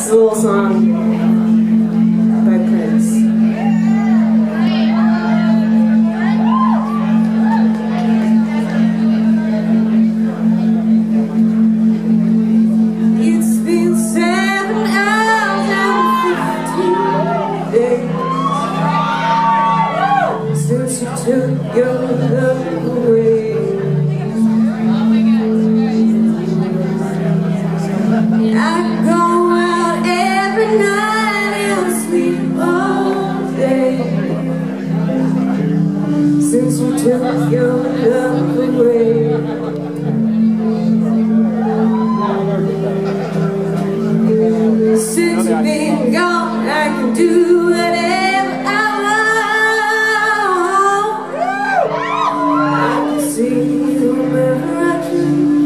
This is a little song by Prince. It's been 7 hours and 15 days since you took your love away. I go out every night and sleep all day since you took your love away. Since you've been gone, I can do whatever I want. I can see you wherever I choose.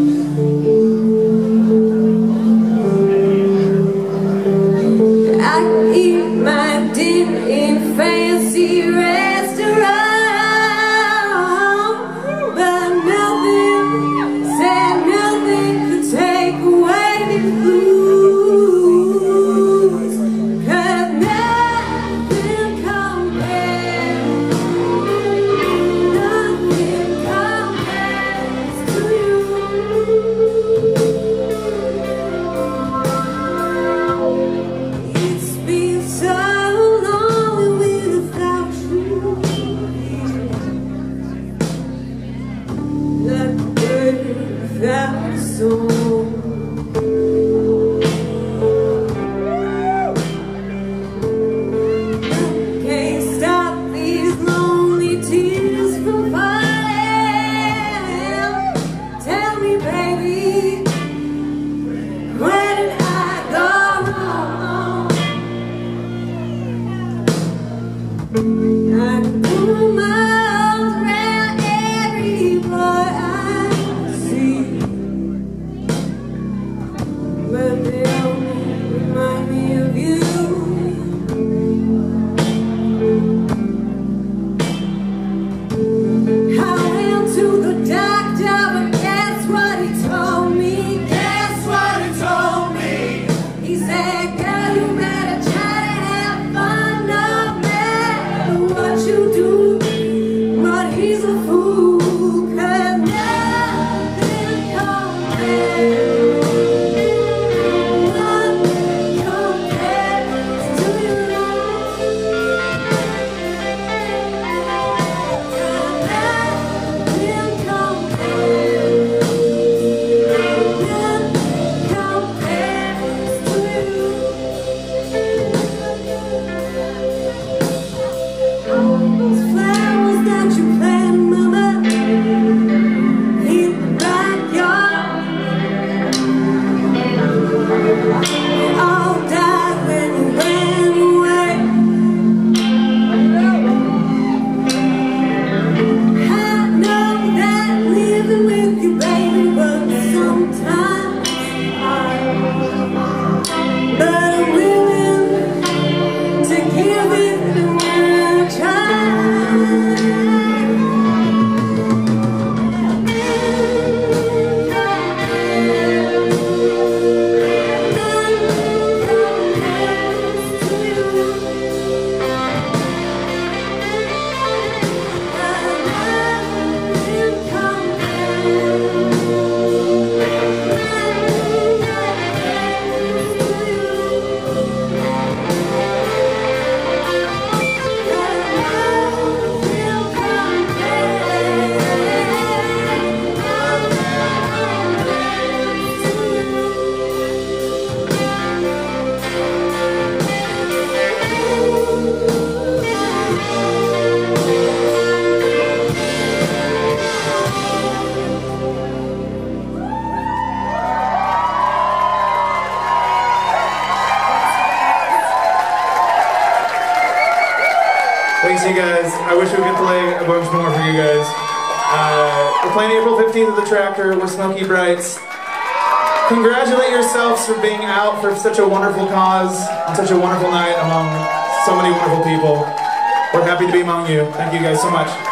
Eat my dinner in fancy restaurant, but nothing, said nothing could take away the blues, 'cause nothing compares to you. It's been so long without you, like a bird without a song. Can't stop these lonely tears from falling. Tell me, baby, where did I go wrong? I put my arms around every boy I see, but they only remind me of you. I went to the doctor, but guess what he told me? Guess what he told me? He said, girl, you better try to have fun, no matter what you do. But he's a fool, 'cause nothing compares, nothing compares to you. Nothing compares, nothing compares to you. Those flowers that you planted, mama, in the backyard, they all died when you went away. I know that living with you, baby, was sometimes hard, but I'm willing to give it a try. Thanks, you guys. I wish we could play a bunch more for you guys. We're playing April 15th at the Tractor with Smokey Brights. Congratulate yourselves for being out for such a wonderful cause and such a wonderful night among so many wonderful people. We're happy to be among you. Thank you guys so much.